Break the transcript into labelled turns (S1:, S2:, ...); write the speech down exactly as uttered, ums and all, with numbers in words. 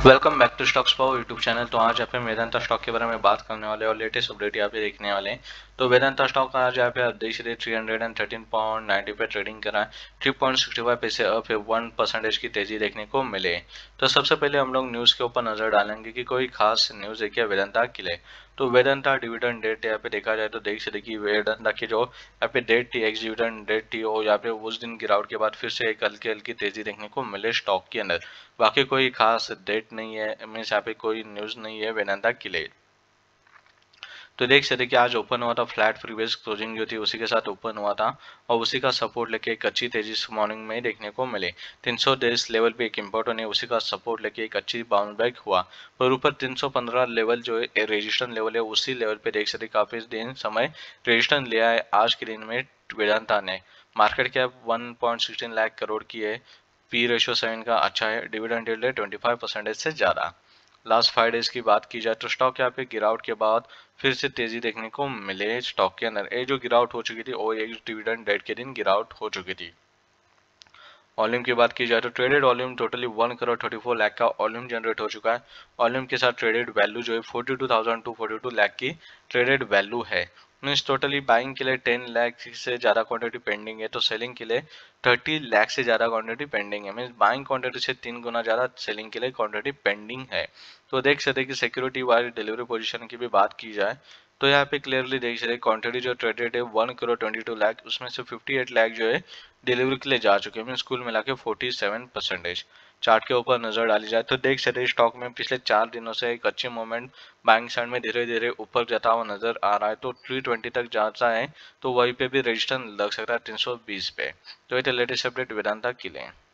S1: Welcome back to stocks power YouTube channel. तो आज यहाँ पे वेदांता स्टॉक के बारे में बात करने वाले और लेटेस्ट अपडेट यहाँ पे देखने वाले हैं। तो वेदांता स्टॉक आज यहाँ पे आप देख रहे three hundred and thirteen point ninety पे ट्रेडिंग करा है। थ्री पॉइंट सिक्सटी फाइव पैसे अप है, वन परसेंटेज की तेजी देखने को मिले। तो सबसे पहले हम लोग न्यूज़ के ऊपर नजर डालेंगे कि कोई खास न्यूज़ है क्या वेदांता के लिए। तो वेदांता डिविडेंड डेट यहाँ पे देखा जाए तो देख सकते कि वेदांता की जो यहाँ पे डेट थी, एक्स डिविडेंड डेट थी, और यहाँ पे उस दिन गिरावट के बाद फिर से एक हल्की हल्की तेजी देखने को मिले स्टॉक के अंदर। बाकी कोई खास डेट नहीं है, मीन्स यहाँ पे कोई न्यूज़ नहीं है वेदांता के लिए। तो देख सकते कि आज ओपन हुआ था फ्लैट, प्रीवियस क्लोजिंग जो थी उसी के साथ ओपन हुआ था और उसी का सपोर्ट लेके एक अच्छी तेजी मॉर्निंग में देखने को मिले। तीन सौ डेज लेवल पे एक इम्पोर्टेंट है, उसी का सपोर्ट लेके एक अच्छी बाउंस बैक हुआ। पर ऊपर तीन सौ पंद्रह लेवल जो है रेजिस्टेंस लेवल है, उसी लेवल पे देख सकते काफी दिन समय रेजिस्टेंस लिया है। आज के दिन में वेदांता ने market cap one point sixteen lakh crore की है, पी रेशियो सेवन का अच्छा है, डिविडेंड यील्ड है ट्वेंटी फाइव परसेंटेज से ज़्यादा। लास्ट फाइव डेज की बात की जाए तो स्टॉक यहाँ पे गिरावट के बाद फिर से तेजी देखने को मिले स्टॉक के अंदर। ये जो गिरावट हो चुकी थी वो एक डिविडेंड डेट के दिन गिरावट हो चुकी थी। वॉल्यूम की बात की जाए तो traded volume totally one crore thirty four lakh का वॉल्यूम जनरेट हो चुका है। वॉल्यूम के साथ ट्रेडेड वैल्यू जो है forty two thousand two forty two lakh की ट्रेडेड वैल्यू है। मीन्स टोटली बाइंग के लिए टेन लाख से ज़्यादा क्वांटिटी पेंडिंग है, तो सेलिंग के लिए थर्टी लाख से ज़्यादा क्वांटिटी पेंडिंग है। मीन्स बाइंग क्वांटिटी से तीन गुना ज़्यादा सेलिंग के लिए क्वांटिटी पेंडिंग है। तो देख सकते हैं कि सिक्योरिटी वाली डिलीवरी पोजीशन की भी बात की जाए तो यहाँ पे क्लियरली देख सकते क्वांटिटी जो ट्रेडेड है one crore twenty two lakh, उसमें से फिफ्टी एट लाख जो है डिलीवरी के लिए जा चुके हैं। स्कूल मिला के फोर्टी सेवन परसेंटेज। चार्ट के ऊपर नजर डाली जाए तो देख सकते स्टॉक में पिछले चार दिनों से एक अच्छी मूवमेंट बाइंग साइड में धीरे धीरे ऊपर जाता हुआ नजर आ रहा है। तो थ्री ट्वेंटी तक जाता है तो वहीं पे भी रजिस्टेंस लग सकता है तीन सौ बीस पे। तो ये लेटेस्ट अपडेट वेदांता के लिए।